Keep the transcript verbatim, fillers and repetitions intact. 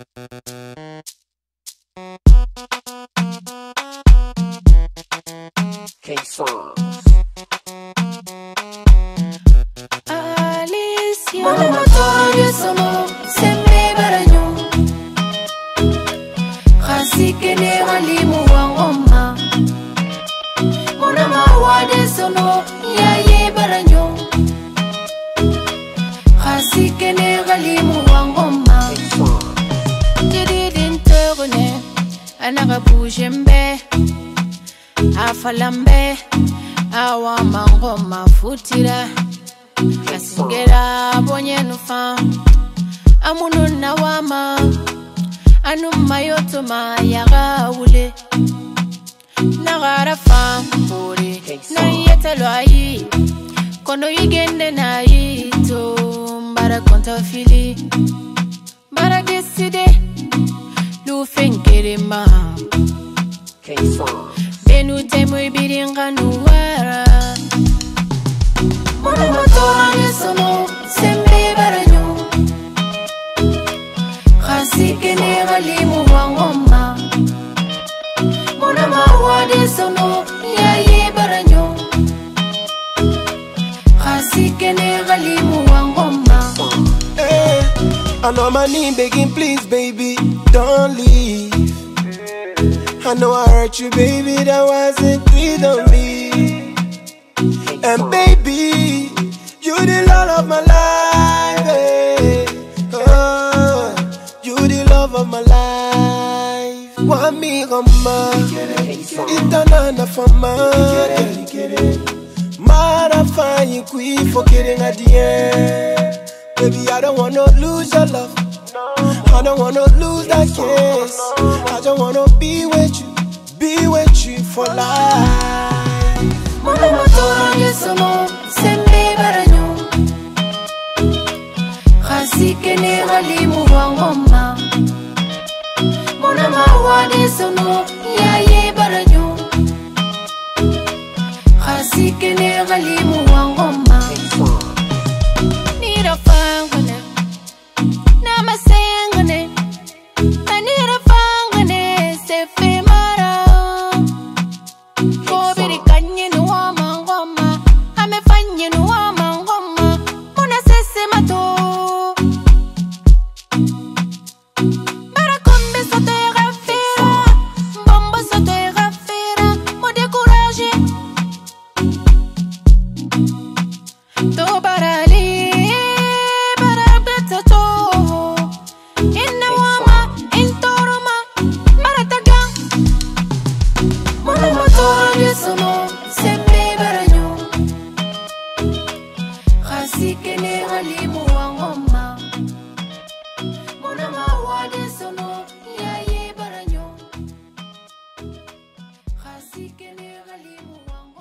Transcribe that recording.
K-Songs. Alicia Mwana motoyo sono sembe baranyo Khasike ne walimu wa ngoma Mwana mawade sono yaye baranyo Khasike ne walimu wa ngoma Dididin tegune Anaka bouge mbe Afalambe Awa mangoma futira Kasingera bonye nufa Amunu na wama Anu mayoto ma yaga ule Nagara fam bore Na yeta lo ayi Kono yigende na yito Mbara konta fili Mbara deside Lufengere ma K-Songs. Benu temu ibiringa nuwara Mwana motoyo sono sembe baranyo Khasike ne walimu wa ngoma Mwana mawade sono yaye baranyo Khasike ne walimu wa ngoma Hey, I know my name begging, please, baby, don't leave. I know I hurt you, baby, that wasn't good on me. And baby, you the love of my life, hey. Oh, you the love of my life. Want me come on, it's another for my Mara fine, you quit for kidding at the end. Baby, I don't wanna lose your love. I don't wanna lose that kiss. I just wanna be with you, be with you for life. Mwana motoyo sono sembe baranyo Khasike ne walimu wa ngoma Mwana mawade sono yaye baranyo Khasike ne walimu wa ngoma Nira fangane Nama sengane Nira fangane sefe mara Kobiri kanye nuwa mangoma Ame fanye nuwa mangoma Muna sese mato Barakombe soto e gafira Mbombo soto e gafira Mo dekouraje To barali Barabeta to Inna wama Intoroma Marataga Mwana motoyo sono sembe baranyo Khasike ne walimu wa ngoma Mwana mawade sono yaye baranyo Khasike ne walimu wa ngoma